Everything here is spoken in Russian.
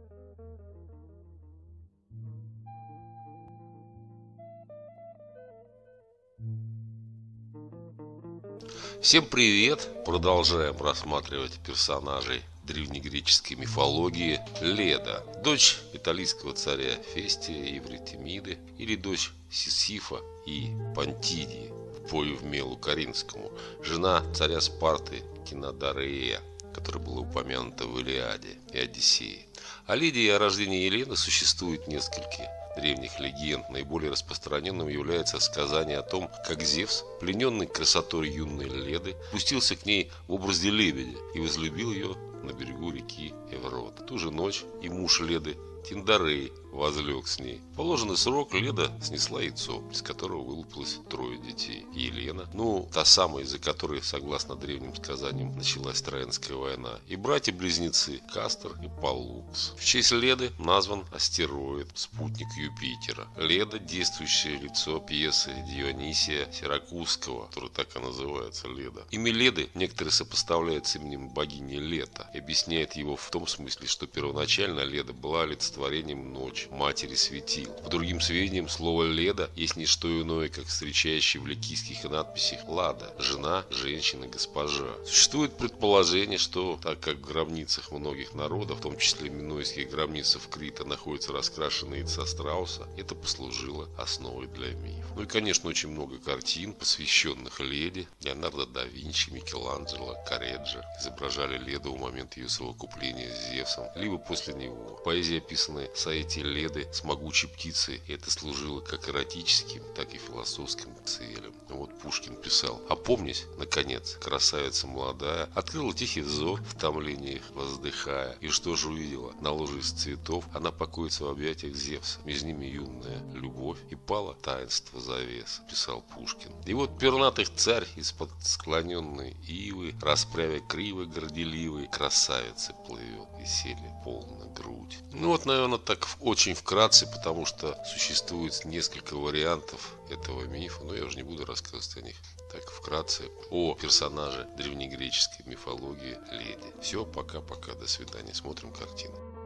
Всем привет! Продолжаем рассматривать персонажей древнегреческой мифологии. Леда, дочь италийского царя Фестия и Евритимиды, или дочь Сисифа и Пантидии в бою в Мелу Каринскому, жена царя Спарты Кинодарея, которая была упомянута в Илиаде и Одиссее. О Леде и о рождении Елены существует несколько древних легенд. Наиболее распространенным является сказание о том, как Зевс, плененный красотой юной Леды, спустился к ней в образе лебедя и возлюбил ее на берегу реки Эврот. В ту же ночь и муж Леды, Тиндарей, возлег с ней. В положенный срок Леда снесла яйцо, из которого вылупилось 3 детей. Елена, та самая, из-за которой, согласно древним сказаниям, началась Троянская война, и братья-близнецы Кастор и Паллукс. В честь Леды назван астероид, спутник Юпитера. Леда – действующее лицо пьесы Дионисия Сиракузского, которая так и называется Леда. Имя Леды некоторые сопоставляют с именем богини Лета и объясняет его в том смысле, что первоначально Леда была олицетворением ночи, матери светил. По другим сведениям, слово «леда» есть не что иное, как встречающее в ликийских надписях «лада» – жена, женщина, госпожа. Существует предположение, что так как в гробницах многих народов, в том числе минойских гробницах Крита, находятся раскрашенные яйца страуса, это послужило основой для мифа. И, конечно, очень много картин, посвященных Леде. Леонардо да Винчи, Микеланджело, Корреджо изображали Леду в момент ее совокупления с Зевсом, либо после него. Поэзия, описанная в соете Леды с могучей птицей, это служило как эротическим, так и философским целям. Пушкин писал: «Опомнись, наконец, красавица молодая, открыла тихий взор в томлениях воздыхая, и что же увидела? На ложе из цветов она покоится в объятиях Зевса, между ними юная любовь, и пало таинство завес», писал Пушкин. И пернатый царь из-под склоненной ивы, расправя криво горделивой, красавицы плывет, веселье полна грудь. Наверное, так очень вкратце, потому что существует несколько вариантов этого мифа, но я уже не буду рассказывать о них. Так вкратце о персонаже древнегреческой мифологии Леде. Все, пока-пока, до свидания, смотрим картину.